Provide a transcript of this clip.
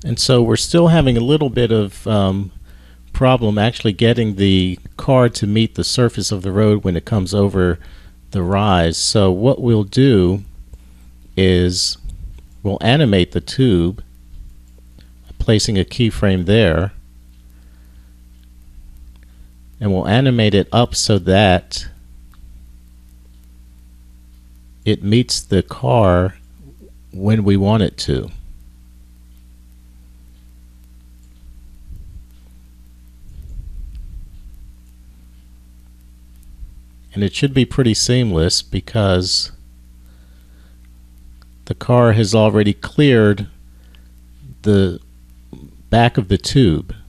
And so we're still having a little bit of problem actually getting the car to meet the surface of the road when it comes over the rise. So what we'll do is we'll animate the tube, placing a keyframe there, and we'll animate it up so that it meets the car when we want it to. And it should be pretty seamless because the car has already cleared the back of the tube.